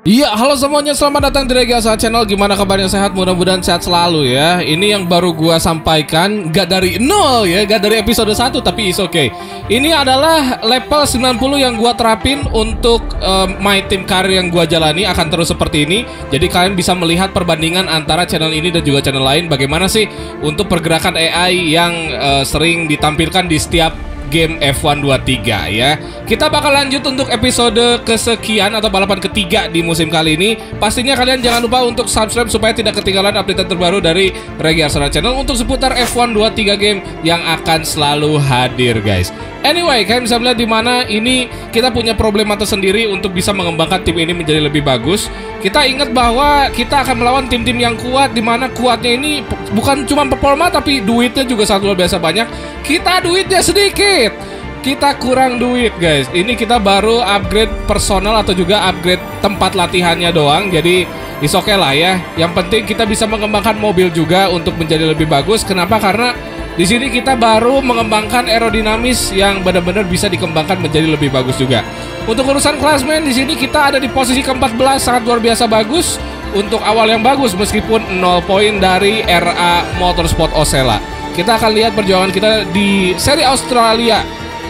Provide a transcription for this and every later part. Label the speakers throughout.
Speaker 1: Iya, halo semuanya, selamat datang di Regasa Channel. Gimana kabarnya, sehat? Mudah-mudahan sehat selalu ya. Ini yang baru gua sampaikan, gak dari nol ya, gak dari episode 1, tapi is okay. Ini adalah level 90 yang gua terapin untuk my team career yang gua jalani akan terus seperti ini. Jadi kalian bisa melihat perbandingan antara channel ini dan juga channel lain. Bagaimana sih untuk pergerakan AI yang sering ditampilkan di setiap game F1 23 ya. Kita bakal lanjut untuk episode kesekian atau balapan ketiga di musim kali ini. Pastinya kalian jangan lupa untuk subscribe supaya tidak ketinggalan update terbaru dari Regasa Channel untuk seputar F1 23 game yang akan selalu hadir, guys. Anyway, kalian bisa melihat di mana ini kita punya problema tersendiri untuk bisa mengembangkan tim ini menjadi lebih bagus. Kita ingat bahwa kita akan melawan tim-tim yang kuat, di mana kuatnya ini bukan cuma performa tapi duitnya juga sangat luar biasa banyak. Kita duitnya sedikit, kita kurang duit, guys. Ini kita baru upgrade personal atau juga upgrade tempat latihannya doang. Jadi is okay lah ya. Yang penting kita bisa mengembangkan mobil juga untuk menjadi lebih bagus. Kenapa? Karena di sini kita baru mengembangkan aerodinamis yang benar-benar bisa dikembangkan menjadi lebih bagus juga. Untuk urusan klasmen di sini kita ada di posisi ke-14, sangat luar biasa bagus. Untuk awal yang bagus meskipun 0 poin dari RA Motorsport Osella. Kita akan lihat perjuangan kita di seri Australia.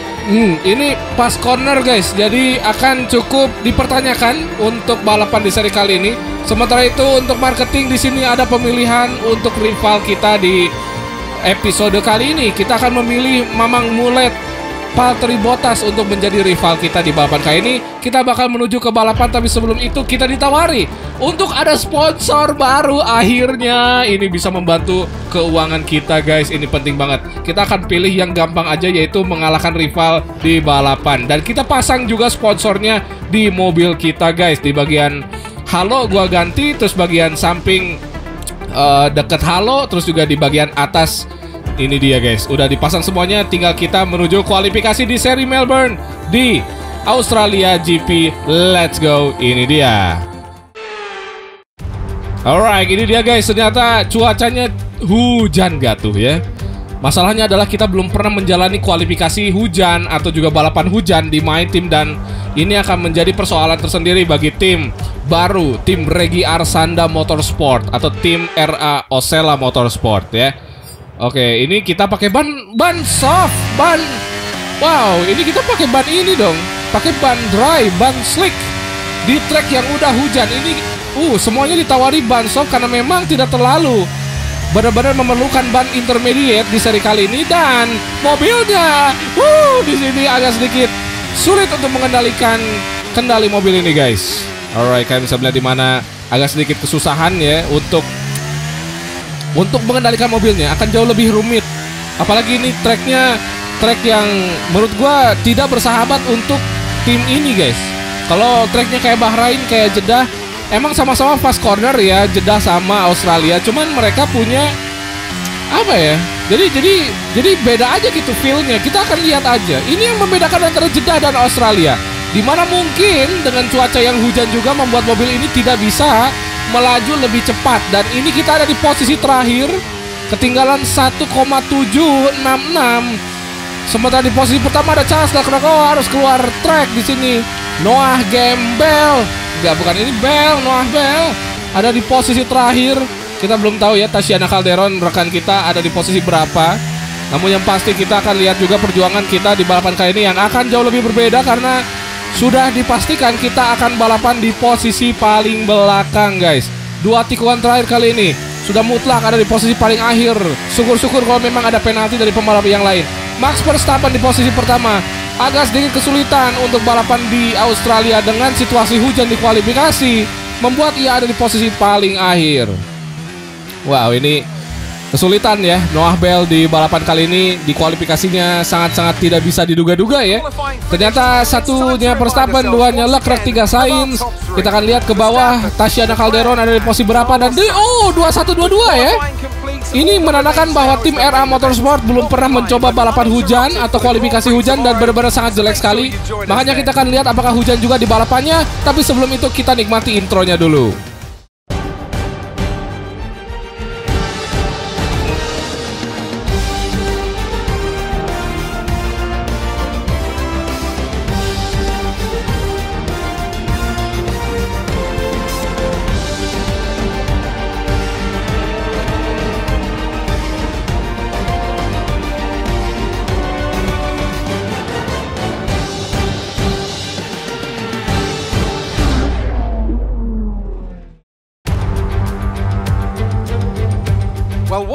Speaker 1: Ini pas corner, guys. Jadi akan cukup dipertanyakan untuk balapan di seri kali ini. Sementara itu untuk marketing di sini ada pemilihan untuk rival kita di episode kali ini. Kita akan memilih Mamang Mulet Valtteri Bottas untuk menjadi rival kita di balapan kali ini. Kita bakal menuju ke balapan, tapi sebelum itu kita ditawari untuk ada sponsor baru. Akhirnya ini bisa membantu keuangan kita, guys. Ini penting banget. Kita akan pilih yang gampang aja, yaitu mengalahkan rival di balapan. Dan kita pasang juga sponsornya di mobil kita, guys. Di bagian halo gua ganti, terus bagian samping deket halo, terus juga di bagian atas. Ini dia, guys, udah dipasang semuanya. Tinggal kita menuju kualifikasi di seri Melbourne di Australia GP. Let's go. Ini dia. Alright, ini dia, guys. Ternyata cuacanya hujan gak tuh ya. Masalahnya adalah kita belum pernah menjalani kualifikasi hujan atau juga balapan hujan di my team. Dan ini akan menjadi persoalan tersendiri bagi tim baru, tim Regi Arsanda Motorsport atau tim RA Osella Motorsport ya. Oke, ini kita pakai ban soft, wow, ini kita pakai ban ini dong, pakai ban dry, ban slick di track yang udah hujan. Ini semuanya ditawari ban soft karena memang tidak terlalu benar-benar memerlukan ban intermediate di seri kali ini. Dan mobilnya di sini agak sedikit sulit untuk mengendalikan kendali mobil ini, guys. Alright, kalian bisa melihat di mana agak sedikit kesusahan ya untuk mengendalikan mobilnya, akan jauh lebih rumit. Apalagi ini track yang menurut gua tidak bersahabat untuk tim ini, guys. Kalau tracknya kayak Bahrain, kayak Jeddah, emang sama-sama fast corner ya, Jeddah sama Australia. Cuman mereka punya apa ya? Jadi beda aja gitu feel-nya. Kita akan lihat aja. Ini yang membedakan antara Jeddah dan Australia. Dimana mungkin dengan cuaca yang hujan juga membuat mobil ini tidak bisa melaju lebih cepat. Dan ini kita ada di posisi terakhir, ketinggalan 1,766. Sementara di posisi pertama ada Charles Leclerc. Harus keluar track di sini. Noah Gembel, bukan ini Bell, Noah Bell ada di posisi terakhir. Kita belum tahu ya Tatiana Calderon rekan kita ada di posisi berapa. Namun yang pasti kita akan lihat juga perjuangan kita di balapan kali ini yang akan jauh lebih berbeda, karena sudah dipastikan kita akan balapan di posisi paling belakang, guys. 2 tikungan terakhir kali ini sudah mutlak ada di posisi paling akhir. Syukur-syukur kalau memang ada penalti dari pembalap yang lain. Max Verstappen di posisi pertama. Agak sedikit kesulitan untuk balapan di Australia dengan situasi hujan di kualifikasi, membuat ia ada di posisi paling akhir. Wow, ini kesulitan ya Noah Bell di balapan kali ini. Di kualifikasinya sangat-sangat tidak bisa diduga-duga ya. Ternyata satunya Verstappen, duanya Leclerc, 3 Sainz. Kita akan lihat ke bawah, Tatiana Calderon ada di posisi berapa. Dan 21-22 ya. Ini menandakan bahwa tim RA Motorsport belum pernah mencoba balapan hujan atau kualifikasi hujan dan benar-benar sangat jelek sekali. Makanya kita akan lihat apakah hujan juga di balapannya. Tapi sebelum itu kita nikmati intronya dulu.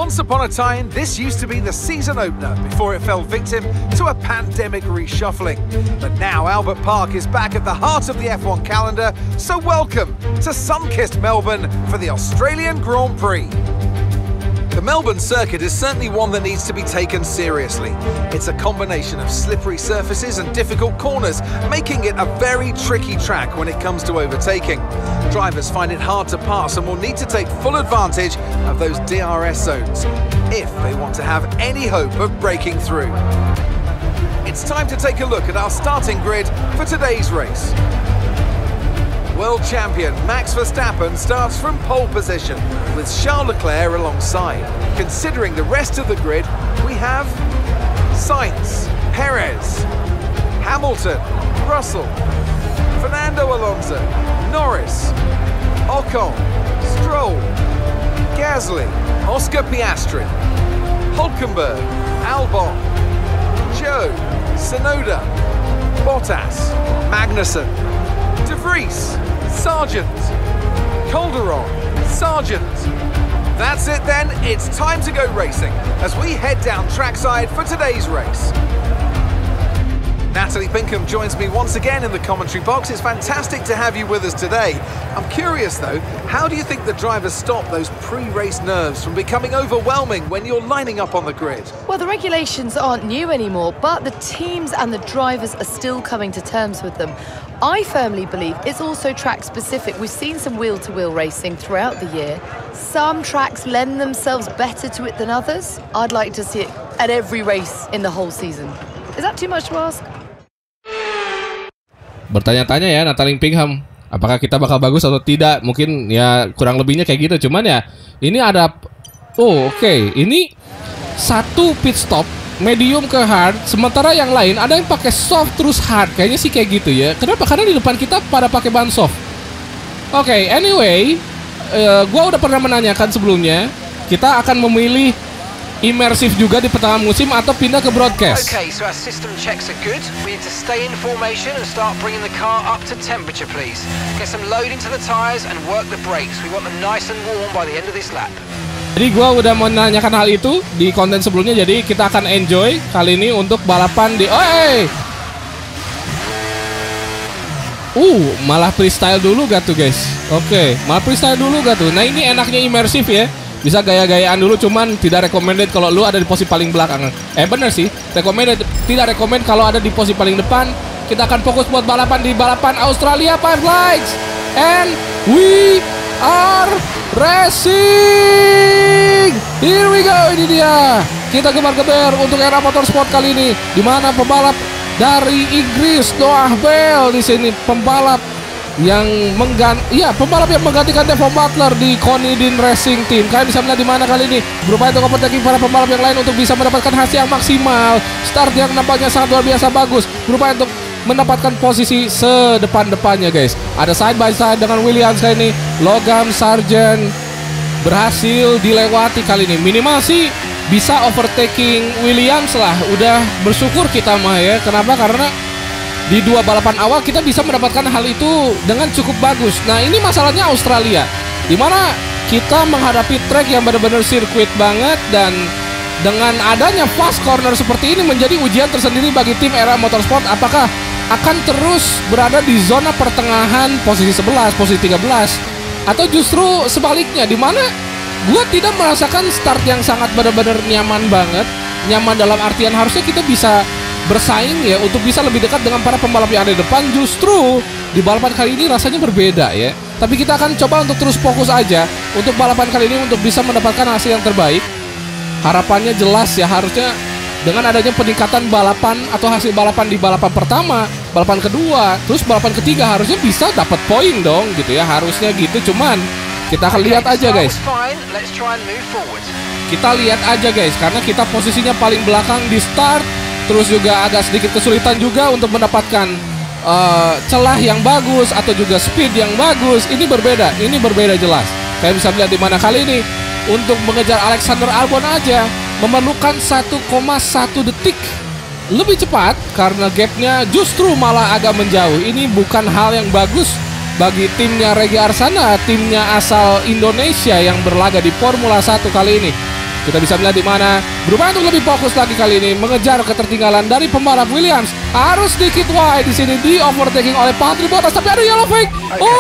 Speaker 2: Once upon a time, this used to be the season opener before it fell victim to a pandemic reshuffling. But now Albert Park is back at the heart of the F1 calendar, so welcome to sun-kissed Melbourne for the Australian Grand Prix. The Melbourne circuit is certainly one that needs to be taken seriously. It's a combination of slippery surfaces and difficult corners, making it a very tricky track when it comes to overtaking. Drivers find it hard to pass and will need to take full advantage of those DRS zones if they want to have any hope of breaking through. It's time to take a look at our starting grid for today's race. World champion Max Verstappen starts from pole position with Charles Leclerc alongside. Considering the rest of the grid, we have Sainz, Perez, Hamilton, Russell, Fernando Alonso, Norris, Ocon, Stroll, Gasly, Oscar Piastri, Hulkenberg, Albon, Zhou, Tsunoda, Bottas, Magnussen, De Vries, Sargent, Calderon, Sargent. That's it then, it's time to go racing as we head down trackside for today's race. Natalie Pinkham joins me once again in the commentary box. It's fantastic to have you with us today. I'm curious though, how do you think the drivers stop those pre-race nerves from becoming overwhelming when you're lining up on the grid?
Speaker 3: Well, the regulations aren't new anymore, but the teams and the drivers are still coming to terms with them. I firmly believe it's also track specific. We've seen some wheel-to-wheel racing throughout the year. Some tracks lend themselves better to it than others. I'd like to see it at every race in the whole season. Is that too much to ask?
Speaker 1: Bertanya-tanya ya Natalie Pinkham, apakah kita bakal bagus atau tidak? Mungkin ya kurang lebihnya kayak gitu. Cuman ya ini ada ini satu pit stop medium ke hard, sementara yang lain ada yang pakai soft terus hard. Kayaknya sih kayak gitu ya. Kenapa? Karena di depan kita pada pakai ban soft. Anyway, gua udah pernah menanyakan sebelumnya, kita akan memilih imersif juga di pertama musim atau pindah ke broadcast.
Speaker 4: Okay, so our system checks are good. We need to stay in formation and start bringing the car up to temperature, please. Get some load into the tires and work the brakes. We want them nice and warm by the end of this lap.
Speaker 1: Jadi gue udah menanyakan hal itu di konten sebelumnya. Jadi kita akan enjoy kali ini untuk balapan di malah freestyle dulu gak tuh guys? Malah freestyle dulu gak tuh? Nah ini enaknya imersif ya. Bisa gaya-gayaan dulu, cuman tidak recommended kalau lu ada di posisi paling belakang. Bener sih, recommended, tidak recommend kalau ada di posisi paling depan. Kita akan fokus buat balapan di balapan Australia 5 Lights. And we are racing. Here we go, ini dia. Kita gebar-gebar untuk era motorsport kali ini, di mana pembalap dari Inggris Noah Bell di sini, pembalap yang menggantikan Devon Butler di Conidine Racing Team. Kalian bisa melihat di mana kali ini berupaya untuk overtaking para pembalap yang lain untuk bisa mendapatkan hasil yang maksimal. Start yang nampaknya sangat luar biasa bagus, berupaya untuk mendapatkan posisi sedepan-depannya guys. Ada side by side dengan Williams kali ini. Logan Sargent berhasil dilewati kali ini. Minimal sih bisa overtaking Williams lah. Udah bersyukur kita mah ya. Kenapa? Karena di dua balapan awal kita bisa mendapatkan hal itu dengan cukup bagus. Nah ini masalahnya Australia, dimana kita menghadapi track yang benar-benar sirkuit banget. Dan dengan adanya fast corner seperti ini menjadi ujian tersendiri bagi tim era motorsport. Apakah akan terus berada di zona pertengahan posisi 11, posisi 13, atau justru sebaliknya, dimana gue tidak merasakan start yang sangat benar-benar nyaman banget. Nyaman dalam artian harusnya kita bisa bersaing ya untuk bisa lebih dekat dengan para pembalap yang ada di depan. Justru di balapan kali ini rasanya berbeda ya. Tapi kita akan coba untuk terus fokus aja untuk balapan kali ini untuk bisa mendapatkan hasil yang terbaik. Harapannya jelas ya, harusnya dengan adanya peningkatan balapan atau hasil balapan di balapan pertama, balapan kedua, terus balapan ketiga harusnya bisa dapat poin dong gitu ya. Harusnya gitu, cuman kita akan lihat aja guys. Kita lihat aja guys, karena kita posisinya paling belakang di start. Terus juga agak sedikit kesulitan juga untuk mendapatkan celah yang bagus atau juga speed yang bagus. Ini berbeda jelas. Kalian bisa melihat di mana kali ini untuk mengejar Alexander Albon aja memerlukan 1,1 detik lebih cepat karena gapnya justru malah agak menjauh. Ini bukan hal yang bagus bagi timnya Regi Arsana, timnya asal Indonesia yang berlaga di Formula 1 kali ini. Kita bisa melihat di mana berupaya untuk lebih fokus lagi kali ini mengejar ketertinggalan dari pembalap Williams. Harus sedikit wide di sini, di overtaking oleh Valtteri Bottas, tapi ada yellow flag.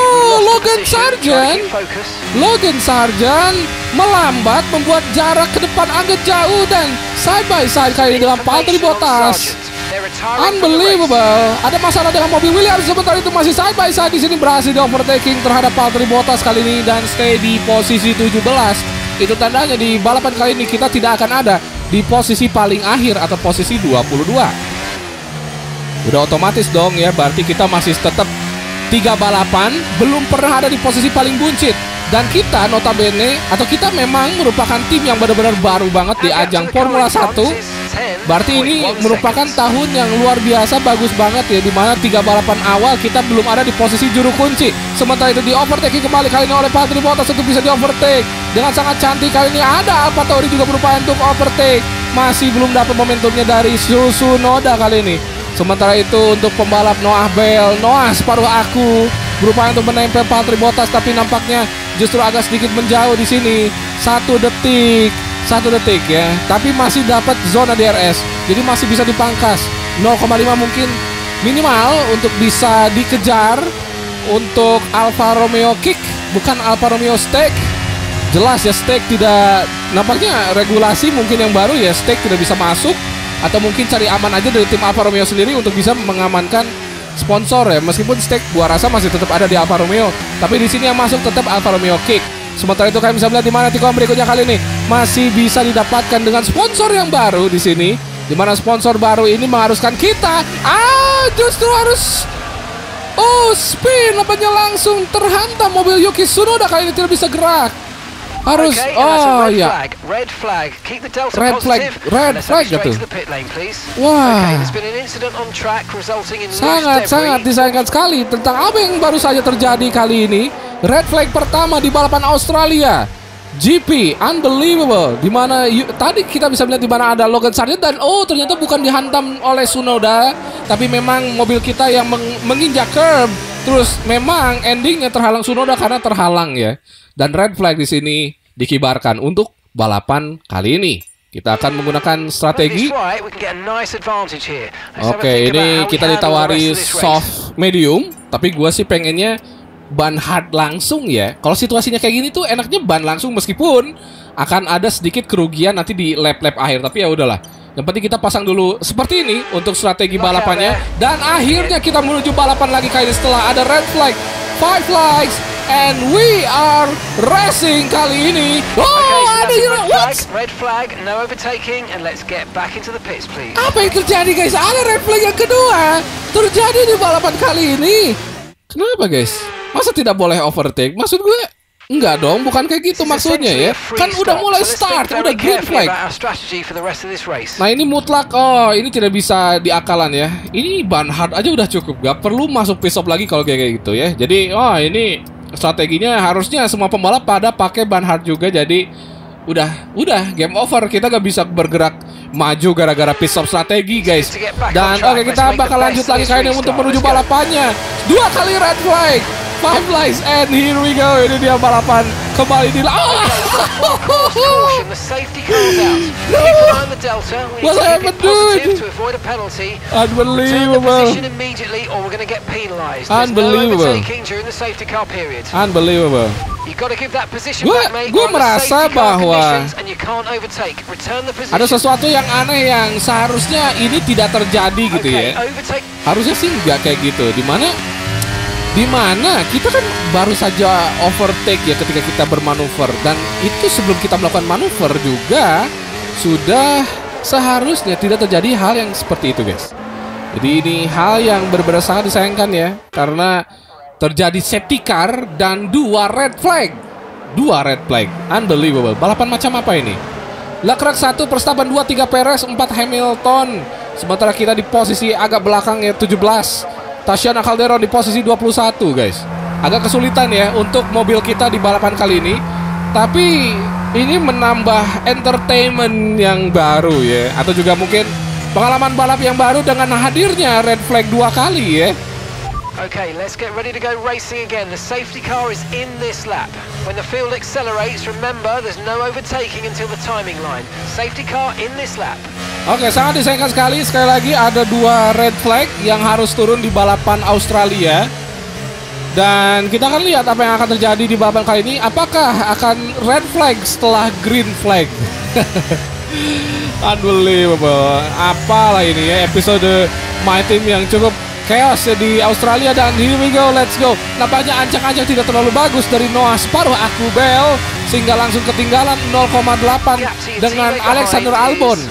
Speaker 1: Logan Sargent melambat, membuat jarak ke depan agak jauh dan side by side kali ini dengan Valtteri Bottas. Unbelievable. Ada masalah dengan mobil Williams, sementara itu masih side by side di sini, berhasil di overtaking terhadap Valtteri Bottas kali ini dan stay di posisi 17. Itu tandanya di balapan kali ini kita tidak akan ada di posisi paling akhir atau posisi 22. Udah otomatis dong ya, berarti kita masih tetap 3 balapan belum pernah ada di posisi paling buncit. Dan kita notabene, atau kita memang merupakan tim yang benar-benar baru banget di ajang Formula 1. Berarti ini merupakan tahun yang luar biasa, bagus banget ya, dimana 3 balapan awal kita belum ada di posisi juru kunci. Sementara itu di overtaking kembali kali ini oleh Valtteri Bottas untuk bisa di overtake dengan sangat cantik. Kali ini ada AlphaTauri juga berupaya untuk overtake, masih belum dapat momentumnya dari Tsunoda kali ini. Sementara itu untuk pembalap Noah separuh aku berupaya untuk menempel Valtteri Bottas, tapi nampaknya justru agak sedikit menjauh di sini. 1 detik ya, tapi masih dapat zona DRS, jadi masih bisa dipangkas 0,5 mungkin minimal untuk bisa dikejar untuk Alfa Romeo Kick, bukan Alfa Romeo Stake. Jelas ya, Stake tidak, nampaknya regulasi mungkin yang baru ya, Stake tidak bisa masuk, atau mungkin cari aman aja dari tim Alfa Romeo sendiri untuk bisa mengamankan sponsor ya. Meskipun Stake gua rasa masih tetap ada di Alfa Romeo, tapi di sini yang masuk tetap Alfa Romeo Kick. Sementara itu kalian bisa melihat di mana tikungan berikutnya kali ini masih bisa didapatkan dengan sponsor yang baru di sini, di mana sponsor baru ini mengharuskan kita justru harus spin, nampaknya langsung terhantam mobil Yuki Tsunoda kali ini, tidak bisa gerak. Harus red flag gitu. Wah, sangat disayangkan sekali tentang apa yang baru saja terjadi kali ini. Red flag pertama di balapan Australia GP, unbelievable. Dimana tadi kita bisa melihat di mana ada Logan Sargent dan ternyata bukan dihantam oleh Tsunoda, tapi memang mobil kita yang menginjak curb. Terus memang endingnya terhalang Tsunoda karena terhalang ya. Dan red flag di sini dikibarkan untuk balapan kali ini. Kita akan menggunakan strategi. Oke, ini kita ditawari soft medium, tapi gua sih pengennya ban hard langsung ya. Kalau situasinya kayak gini tuh enaknya ban langsung, meskipun akan ada sedikit kerugian nanti di lap-lap akhir, tapi ya udahlah. Yang penting kita pasang dulu seperti ini untuk strategi balapannya. Dan akhirnya kita menuju balapan lagi kali ini setelah ada red flag, 5 flags, and we are racing kali ini. Ada
Speaker 4: red flag, no overtaking, and let's get back into the pits, please.
Speaker 1: Apa yang terjadi guys? Ada red flag yang kedua terjadi di balapan kali ini. Kenapa guys? Masa tidak boleh overtake? Maksud gue enggak dong, bukan kayak gitu maksudnya ya. Kan udah mulai start, udah green flag. Nah ini mutlak, ini tidak bisa diakalan ya. Ini ban hard aja udah cukup, gak perlu masuk pit stop lagi kalau kayak gitu ya. Jadi ini strateginya harusnya semua pembalap pada pakai ban hard juga. Jadi udah game over, kita gak bisa bergerak maju gara-gara pit stop strategi guys. Dan kita bakal lanjut lagi kali ini untuk menuju balapannya. 2 kali red flag, 5 flags, and here we go. Ini dia balapan kembali di What happened, dude? Unbelievable. Unbelievable. Gue merasa bahwa ada sesuatu yang aneh yang seharusnya ini tidak terjadi gitu ya. Harusnya sih nggak kayak gitu. Dimana kita kan baru saja overtake ya ketika kita bermanuver, dan itu sebelum kita melakukan manuver juga sudah seharusnya tidak terjadi hal yang seperti itu guys. Jadi ini hal yang benar-benar sangat disayangkan ya, karena terjadi safety car dan 2 red flag. Unbelievable. Balapan macam apa ini? Leclerc 1, Verstappen 2, 3 Perez, 4 Hamilton. Sementara kita di posisi agak belakang ya, 17. Tatiana Calderon di posisi 21 guys. Agak kesulitan ya untuk mobil kita di balapan kali ini. Tapi ini menambah entertainment yang baru ya, atau juga mungkin pengalaman balap yang baru dengan hadirnya red flag 2 kali ya.
Speaker 4: Okay, let's get ready to go racing again. The safety car is in this lap. When the field accelerates, remember there's no overtaking until the timing line. Safety car in this lap.
Speaker 1: Oke, sangat disayangkan sekali. Sekali lagi ada 2 red flag yang harus turun di balapan Australia. Dan kita akan lihat apa yang akan terjadi di balapan kali ini. Apakah akan red flag setelah green flag? Unbelievable. Apalah ini ya, episode My Team yang cukup chaos di Australia. Dan here we go, let's go. Nampaknya ancang-ancang tidak terlalu bagus dari Noah separuh aku Bell, sehingga langsung ketinggalan 0,8 dengan Alexander Albon.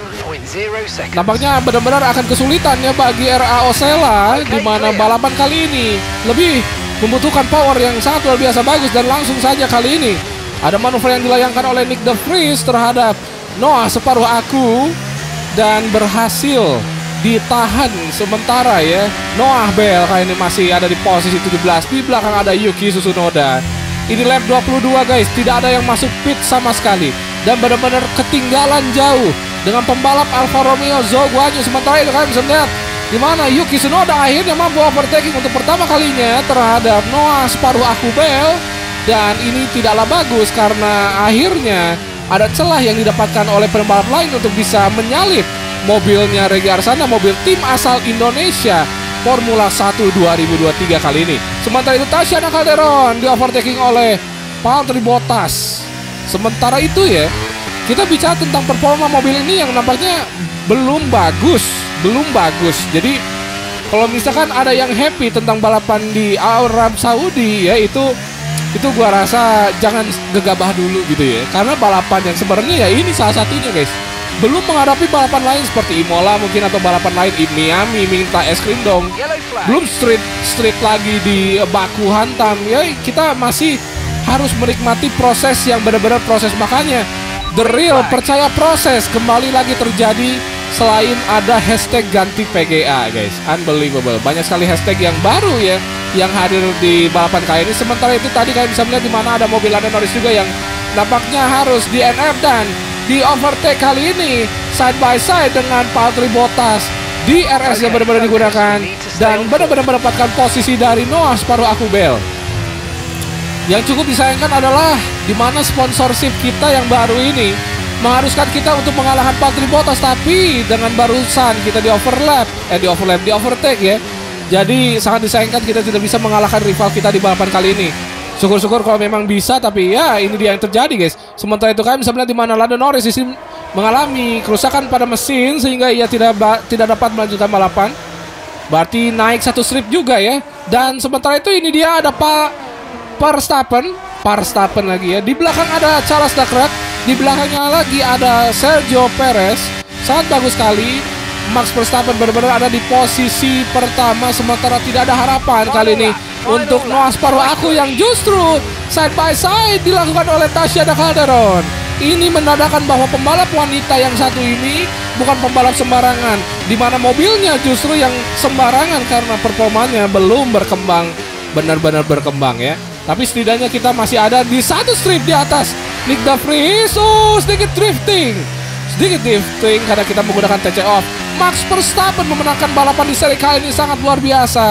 Speaker 1: Nampaknya benar-benar akan kesulitan ya bagi RA Osella, di mana balapan kali ini lebih membutuhkan power yang sangat luar biasa bagus. Dan langsung saja kali ini ada manuver yang dilayangkan oleh Nick De Vries terhadap Noah separuh aku, dan berhasil ditahan sementara ya. Noah Bell kali ini masih ada di posisi 17. Di belakang ada Yuki Tsunoda. Ini lap 22 guys, tidak ada yang masuk pit sama sekali. Dan benar-benar ketinggalan jauh dengan pembalap Alfa Romeo Zhou Guanyu. Sementara itu kalian bisa melihat di mana Yuki Tsunoda akhirnya mampu overtaking untuk pertama kalinya terhadap Noah separuh aku Bell. Dan ini tidaklah bagus karena akhirnya ada celah yang didapatkan oleh pembalap lain untuk bisa menyalip mobilnya Regi Arsana, mobil tim asal Indonesia Formula 1 2023 kali ini. Sementara itu Tatiana Calderon di overtaking oleh Valtteri Bottas. Sementara itu ya, kita bicara tentang performa mobil ini yang nampaknya belum bagus. Jadi kalau misalkan ada yang happy tentang balapan di Arab Saudi ya, itu gua rasa jangan gegabah dulu gitu ya. Karena balapan yang sebenarnya ya ini salah satunya guys. Belum menghadapi balapan lain seperti Imola mungkin, atau balapan lain di Miami minta es krim dong. Belum street lagi di Baku hantam ya. Kita masih harus menikmati proses yang benar-benar proses. Makanya the real, percaya proses kembali lagi terjadi selain ada hashtag ganti PGA guys. Unbelievable. Banyak sekali hashtag yang baru ya yang hadir di balapan kali ini. Sementara itu tadi kalian bisa melihat di mana ada mobil Lando Norris juga yang nampaknya harus di NF dan di overtake kali ini side by side dengan Valtteri Bottas. DRS yang benar-benar digunakan dan benar-benar mendapatkan posisi dari Noah separuh aku Bell. Yang cukup disayangkan adalah di mana sponsorship kita yang baru ini mengharuskan kita untuk mengalahkan Valtteri Bottas, tapi dengan barusan kita di overtake ya. Jadi sangat disayangkan kita tidak bisa mengalahkan rival kita di balapan kali ini. Syukur-syukur kalau memang bisa, tapi ya ini dia yang terjadi guys. Sementara itu kalian bisa melihat di mana Lando Norris di sini mengalami kerusakan pada mesin sehingga ia tidak dapat melanjutkan balapan. Berarti naik 1 strip juga ya. Dan sementara itu ini dia ada Pak Verstappen lagi ya. Di belakang ada Charles Leclerc, di belakangnya lagi ada Sergio Perez. Sangat bagus sekali. Max Verstappen benar-benar ada di posisi pertama, sementara tidak ada harapan kali ini untuk Noah separuh aku yang justru side by side dilakukan oleh Tatiana Calderon. Ini menandakan bahwa pembalap wanita yang satu ini bukan pembalap sembarangan, di mana mobilnya justru yang sembarangan karena performanya belum benar-benar berkembang ya. Tapi setidaknya kita masih ada di 1 strip di atas Nick De Vries. Sedikit drifting karena kita menggunakan TC off. Max Verstappen memenangkan balapan di seri kali ini sangat luar biasa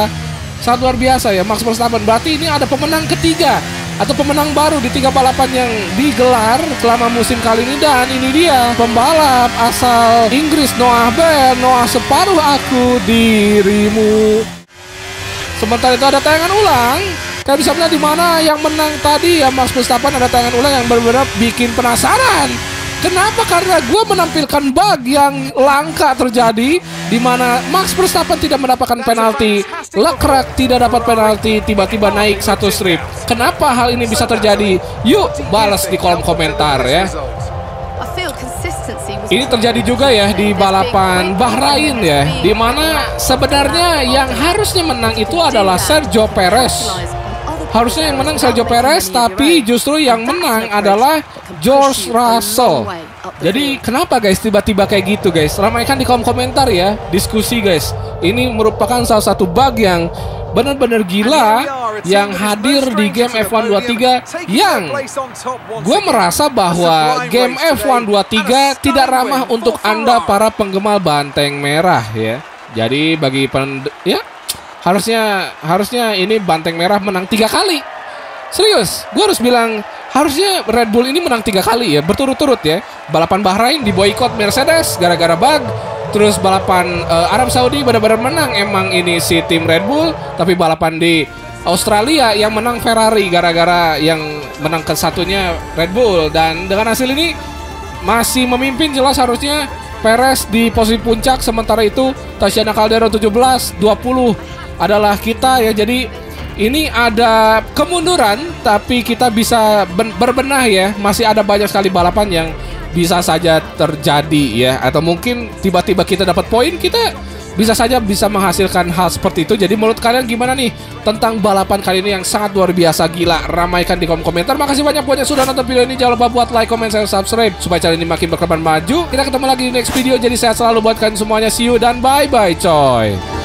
Speaker 1: ya Max Verstappen. Berarti ini ada pemenang ketiga atau pemenang baru di 3 balapan yang digelar selama musim kali ini. Dan ini dia pembalap asal Inggris Noah Bell, Noah separuh aku dirimu. Sementara itu ada tayangan ulang. Kalian bisa melihat di mana yang menang tadi ya Max Verstappen. Ada tayangan ulang yang benar-benar bikin penasaran. Kenapa? Karena gue menampilkan bug yang langka terjadi, di mana Max Verstappen tidak mendapatkan penalti, Leclerc tidak dapat penalti, tiba-tiba naik 1 strip. Kenapa hal ini bisa terjadi? Yuk balas di kolom komentar ya. Ini terjadi juga ya di balapan Bahrain ya, di mana sebenarnya yang harusnya menang itu adalah Sergio Perez. Harusnya yang menang Sergio Perez, tapi justru yang menang adalah George Russell. Jadi kenapa guys tiba-tiba kayak gitu guys? Ramaikan di kolom komentar ya, diskusi guys. Ini merupakan salah satu bug yang benar-benar gila yang hadir di game F1 23, yang gue merasa bahwa game F1 23 tidak ramah untuk Anda para penggemar banteng merah ya. Jadi bagi Harusnya ini Banteng Merah menang 3 kali. Serius, gue harus bilang harusnya Red Bull ini menang 3 kali ya, berturut-turut ya. Balapan Bahrain diboikot Mercedes gara-gara bug. Terus balapan Arab Saudi benar-benar menang emang ini si tim Red Bull. Tapi balapan di Australia yang menang Ferrari gara-gara yang menang ke-1-nya Red Bull. Dan dengan hasil ini masih memimpin jelas harusnya Perez di posisi puncak. Sementara itu Tatiana Calderon 17, 20 adalah kita ya. Jadi ini ada kemunduran, tapi kita bisa berbenah ya. Masih ada banyak sekali balapan yang bisa saja terjadi ya. Atau mungkin tiba-tiba kita dapat poin, kita bisa saja bisa menghasilkan hal seperti itu. Jadi menurut kalian gimana nih tentang balapan kali ini yang sangat luar biasa gila? Ramaikan di kolom komentar. Makasih banyak buat yang sudah nonton video ini. Jangan lupa buat like, comment, share, subscribe supaya channel ini makin berkembang maju. Kita ketemu lagi di next video. Jadi sehat selalu buat kalian semuanya. See you dan bye-bye coy.